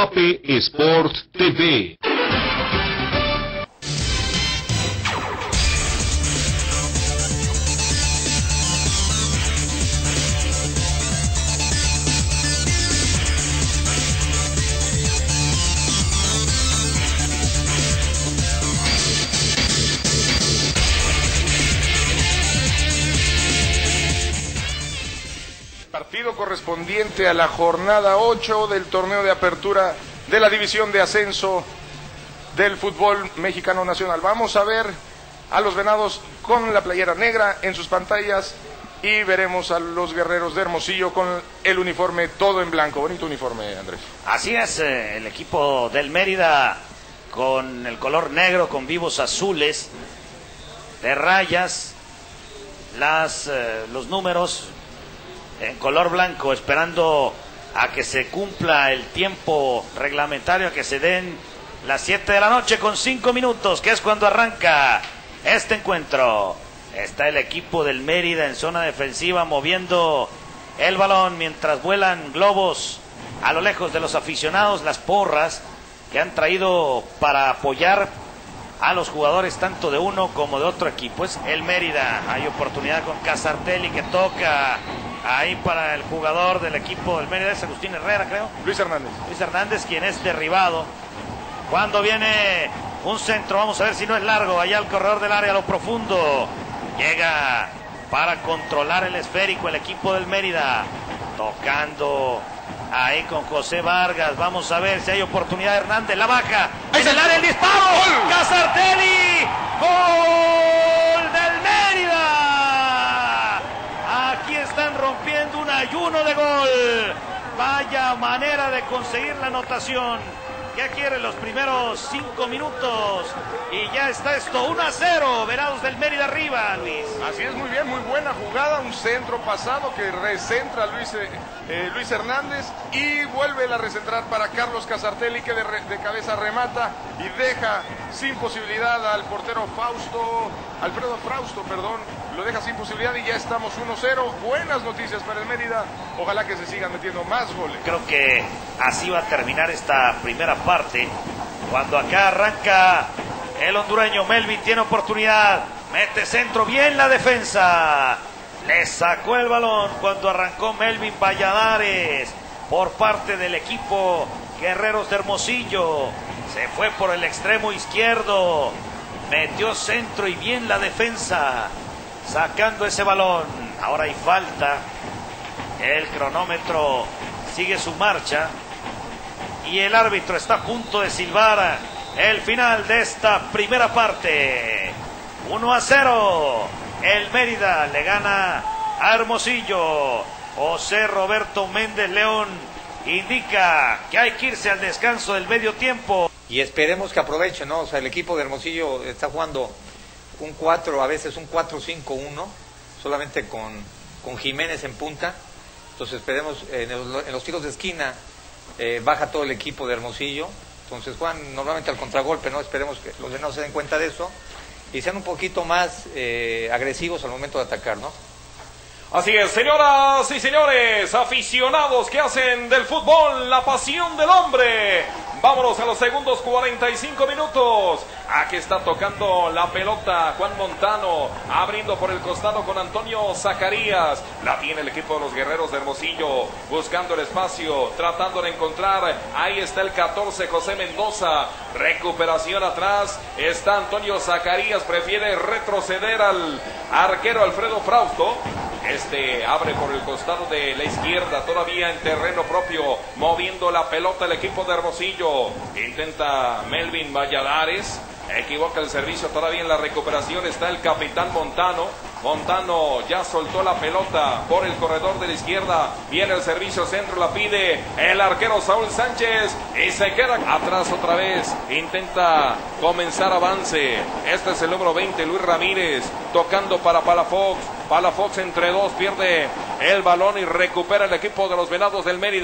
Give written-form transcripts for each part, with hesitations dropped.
Guape Sport TV. Partido correspondiente a la jornada 8 del torneo de apertura de la división de ascenso del fútbol mexicano nacional. Vamos a ver a los Venados con la playera negra en sus pantallas y veremos a los Guerreros de Hermosillo con el uniforme todo en blanco. Bonito uniforme, Andrés. Así es, el equipo del Mérida con el color negro, con vivos azules de rayas, los números en color blanco, esperando a que se cumpla el tiempo reglamentario, a que se den las 7 de la noche con 5 minutos, que es cuando arranca este encuentro. Está el equipo del Mérida en zona defensiva moviendo el balón mientras vuelan globos a lo lejos de los aficionados, las porras que han traído para apoyar a los jugadores tanto de uno como de otro equipo. Es el Mérida, hay oportunidad con Casartelli que toca ahí para el jugador del equipo del Mérida, es Agustín Herrera, creo. Luis Hernández. Luis Hernández, quien es derribado. Cuando viene un centro, vamos a ver si no es largo, allá al corredor del área, a lo profundo. Llega para controlar el esférico el equipo del Mérida. Tocando ahí con José Vargas. Vamos a ver si hay oportunidad. Hernández la baja. En el área el disparo. ¡Gol! Casartelli. ¡Gol del Mérida! Aquí están rompiendo un ayuno de gol. Vaya manera de conseguir la anotación. Ya quieren los primeros 5 minutos y ya está esto 1-0, Venados del Mérida arriba, Luis. Así es, muy bien, muy buena jugada, un centro pasado que recentra Luis Hernández y vuelve a recentrar para Carlos Casartelli, que de cabeza remata y deja sin posibilidad al portero Alfredo Frausto, lo deja sin posibilidad y ya estamos 1-0. Buenas noticias para el Mérida, ojalá que se sigan metiendo más goles. Creo que así va a terminar esta primera parte, cuando acá arranca el hondureño. Melvin tiene oportunidad, mete centro, bien la defensa, le sacó el balón cuando arrancó Melvin Valladares por parte del equipo Guerreros de Hermosillo, se fue por el extremo izquierdo, metió centro y bien la defensa sacando ese balón. Ahora hay falta, el cronómetro sigue su marcha y el árbitro está a punto de silbar el final de esta primera parte. 1-0, el Mérida le gana a Hermosillo. José Roberto Méndez León indica que hay que irse al descanso del medio tiempo. Y esperemos que aprovechen, ¿no? O sea, el equipo de Hermosillo está jugando un 4, a veces un 4-5-1, solamente con Jiménez en punta. Entonces esperemos, en los tiros de esquina baja todo el equipo de Hermosillo. Entonces juegan normalmente al contragolpe, ¿no? Esperemos que los Venados se den cuenta de eso y sean un poquito más agresivos al momento de atacar, ¿no? Así es, señoras y señores, aficionados que hacen del fútbol la pasión del hombre. Vámonos a los segundos 45 minutos. Aquí está tocando la pelota Juan Montano, abriendo por el costado con Antonio Zacarías. La tiene el equipo de los Guerreros de Hermosillo, buscando el espacio, tratando de encontrar. Ahí está el 14, José Mendoza. Recuperación atrás. Está Antonio Zacarías, prefiere retroceder al arquero Alfredo Frausto. Este abre por el costado de la izquierda, todavía en terreno propio, moviendo la pelota el equipo de Hermosillo. Intenta Melvin Valladares, equivoca el servicio, todavía en la recuperación está el capitán Montano. Montano ya soltó la pelota por el corredor de la izquierda, viene el servicio centro, la pide el arquero Saúl Sánchez y se queda atrás otra vez, intenta comenzar avance. Este es el número 20, Luis Ramírez, tocando para Palafox. Palafox entre dos, pierde el balón y recupera el equipo de los Venados del Mérida.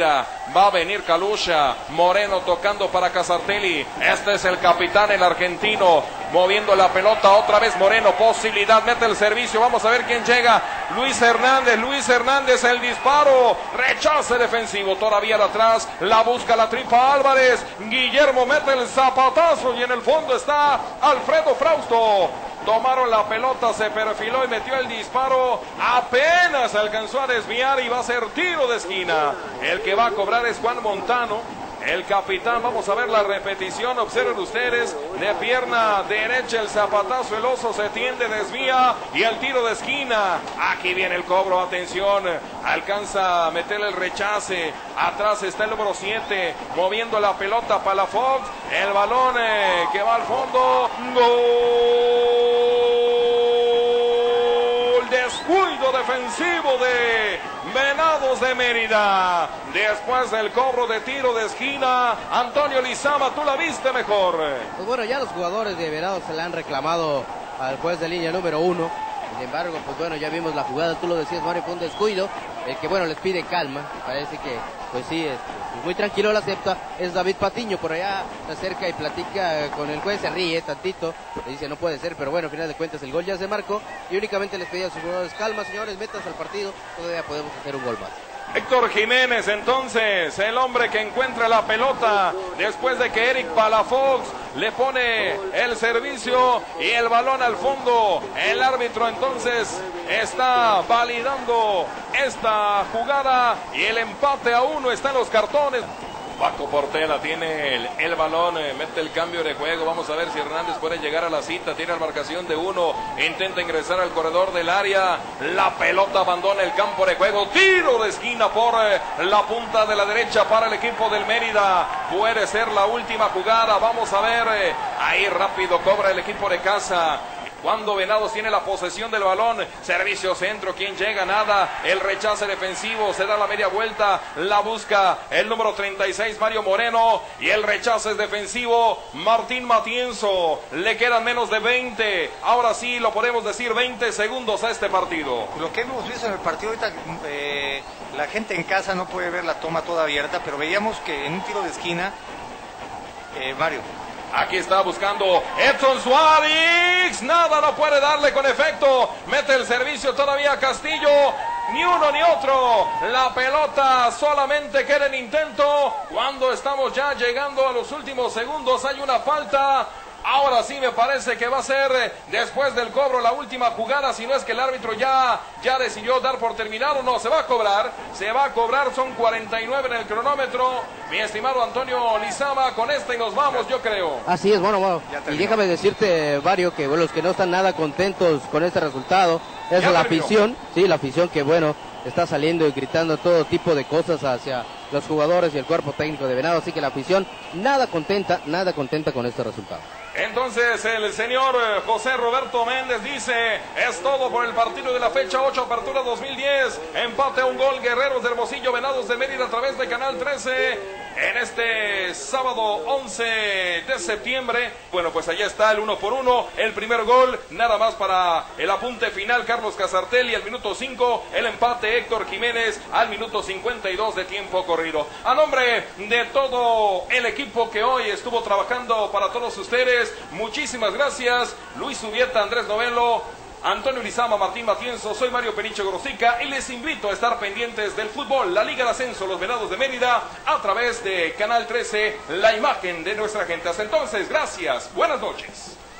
Va a venir Calusha. Moreno tocando para Casartelli. Este es el capitán, el argentino. Moviendo la pelota otra vez Moreno. Posibilidad, mete el servicio. Vamos a ver quién llega. Luis Hernández, el disparo. Rechace defensivo. Todavía de atrás. La busca la tripa Álvarez. Guillermo mete el zapatazo. Y en el fondo está Alfredo Frausto. Tomaron la pelota, se perfiló y metió el disparo. Apenas alcanzó a desviar y va a ser tiro de esquina. El que va a cobrar es Juan Montano, el capitán. Vamos a ver la repetición. Observen ustedes, de pierna derecha el zapatazo, el oso se tiende, desvía y el tiro de esquina. Aquí viene el cobro, atención, alcanza a meterle el rechace. Atrás está el número 7 moviendo la pelota para la Fox. El balón que va al fondo. ¡Gol! Descuido defensivo de Venados de Mérida. Después del cobro de tiro de esquina, Antonio Lizama, tú la viste mejor. Pues bueno, ya los jugadores de Venados se le han reclamado al juez de línea número 1. Sin embargo, pues bueno, ya vimos la jugada, tú lo decías, Mario, fue un descuido. El que, bueno, les pide calma. Parece que, pues sí, pues muy tranquilo lo acepta. Es David Patiño, por allá se acerca y platica con el juez, se ríe tantito. Le dice, no puede ser, pero bueno, al final de cuentas el gol ya se marcó. Y únicamente les pedía a sus jugadores, calma, señores, métanse al partido. Todavía podemos hacer un gol más. Héctor Jiménez, entonces, el hombre que encuentra la pelota después de que Eric Palafox le pone el servicio y el balón al fondo. El árbitro entonces está validando esta jugada y el empate a 1 está en los cartones. Paco Portela tiene el balón, mete el cambio de juego. Vamos a ver si Hernández puede llegar a la cita. Tiene la marcación de 1, intenta ingresar al corredor del área. La pelota abandona el campo de juego. Tiro de esquina por la punta de la derecha para el equipo del Mérida. Puede ser la última jugada. Vamos a ver, ahí rápido cobra el equipo de casa. Cuando Venados tiene la posesión del balón, servicio centro, ¿quién llega? Nada, el rechace defensivo, se da la media vuelta, la busca el número 36, Mario Moreno, y el rechace es defensivo, Martín Matienzo. Le quedan menos de 20, ahora sí lo podemos decir, 20 segundos a este partido. Lo que hemos visto en el partido ahorita, la gente en casa no puede ver la toma toda abierta, pero veíamos que en un tiro de esquina, Mario, aquí está buscando Edson Suárez. Nada, no puede darle con efecto. Mete el servicio todavía Castillo. Ni uno ni otro. La pelota solamente queda en intento. Cuando estamos ya llegando a los últimos segundos, hay una falta. Ahora sí me parece que va a ser después del cobro la última jugada, si no es que el árbitro ya decidió dar por terminado. No, se va a cobrar, son 49 en el cronómetro. Mi estimado Antonio Lizama, con esta y nos vamos, yo creo. Así es, bueno, y déjame decirte, Mario, que bueno, los que no están nada contentos con este resultado es la afición, sí, la afición que bueno, está saliendo y gritando todo tipo de cosas hacia los jugadores y el cuerpo técnico de Venado, así que la afición nada contenta con este resultado. Entonces el señor José Roberto Méndez dice, es todo por el partido de la fecha 8, apertura 2010, empate a 1 gol, Guerreros de Hermosillo, Venados de Mérida a través de Canal 13, en este sábado 11 de septiembre. Bueno, pues allá está el 1-1, el primer gol, nada más para el apunte final, Carlos Casartelli al minuto 5, el empate Héctor Jiménez al minuto 52 de tiempo corrido. A nombre de todo el equipo que hoy estuvo trabajando para todos ustedes, muchísimas gracias. Luis Subieta, Andrés Novelo, Antonio Lizama, Martín Matienzo, soy Mario Peniche Grosica y les invito a estar pendientes del fútbol, la Liga de Ascenso, los Venados de Mérida, a través de Canal 13, la imagen de nuestra gente. Hasta entonces, gracias, buenas noches.